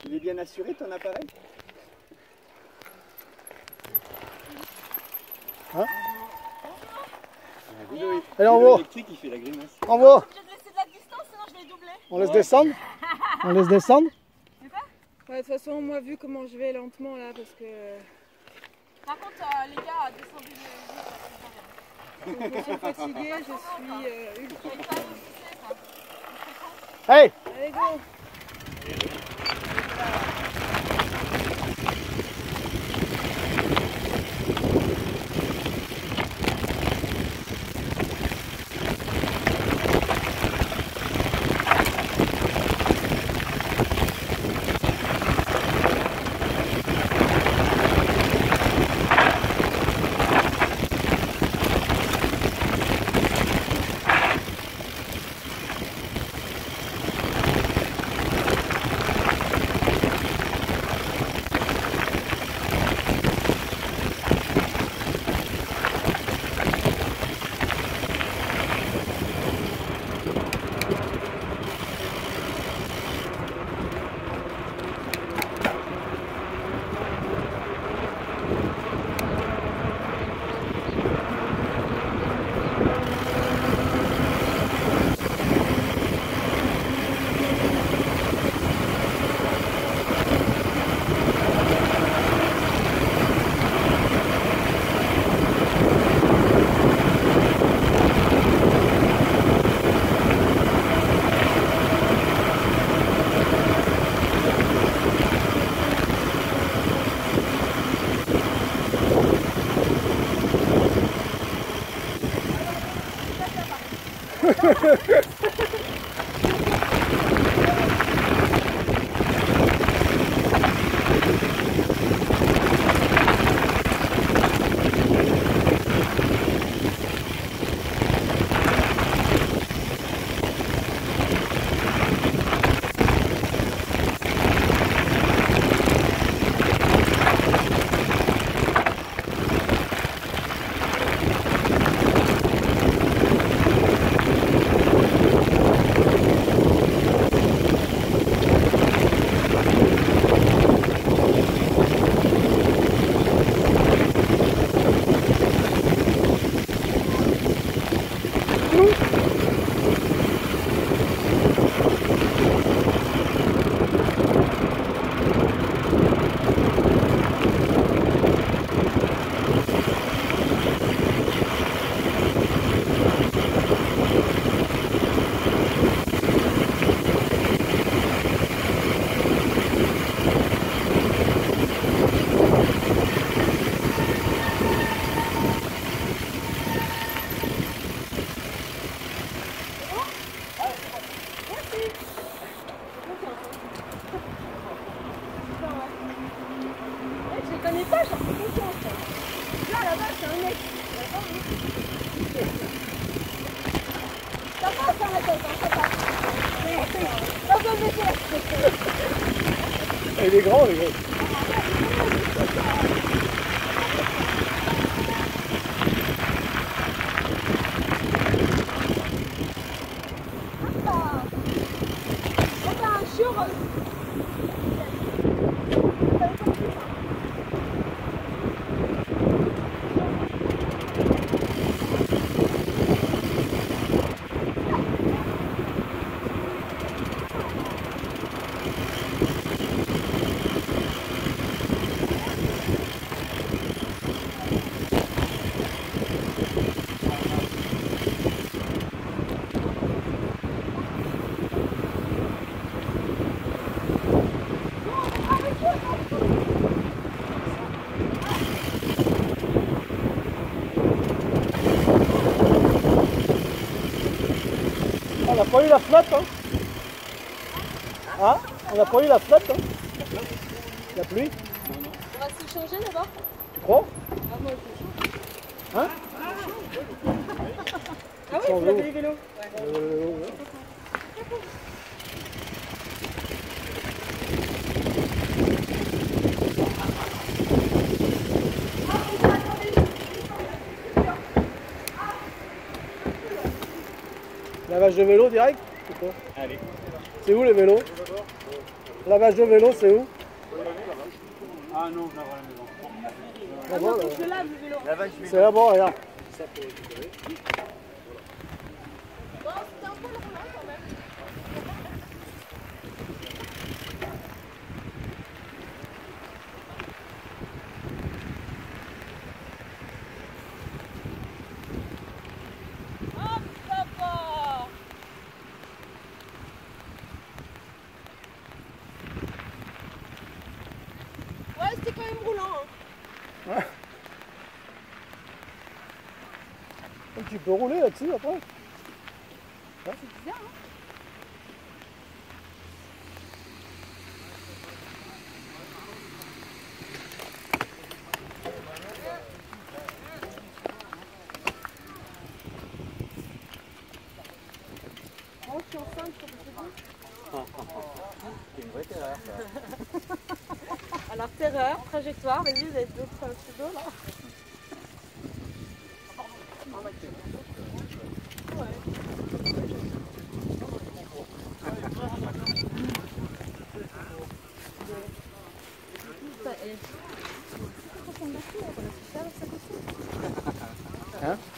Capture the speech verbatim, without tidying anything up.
Il est bien assuré ton appareil? Hein? Un vélo, Allez, on vélo va. électrique, il fait la grimace. On va. Je vais te laisser de la distance, sinon je vais doubler. On laisse descendre. On laisse descendre. Ouais, de toute façon, moi, vu comment je vais lentement là, parce que. Par contre, euh, les gars, descendez le Je suis fatiguée, je suis euh, ultra. Hey! Allez, go! Je connais pas, j'en fais confiance. Là, là-bas, c'est un mec. Ça passe dans la tête, hein, ça passe. Ça peut baisser. Il est grand, le gars. C'est un churros. On n'a pas eu la flotte, hein? Hein? On n'a pas eu la flotte, hein? La pluie? On va se changer d'abord. Tu crois? Ah, moi, je change. Hein? Ah oui, vous avez les vélos. Euh, ouais. Lavage de vélo direct? Allez. C'est où le vélo? Lavage de vélo, c'est où? Ah non, je la vois à la maison. Là-bas, là. Je lave le vélo. Lavage vélo. C'est là-bas, regarde. Ça pour récupérer. Bon, c'était un peu le roulant quand même. Oh papa! Ouais, c'était quand même roulant. Hein. Tu peux rouler là-dessus après. C'est bizarre, hein? Oh, je suis enceinte, je peux C'est une vraie terreur, ça. Alors, terreur, trajectoire, vas-y, vous êtes d'autres euh, pseudos là. Putain, et... Ça ressemble à quoi, on va se faire, ça, comme ça. Hein?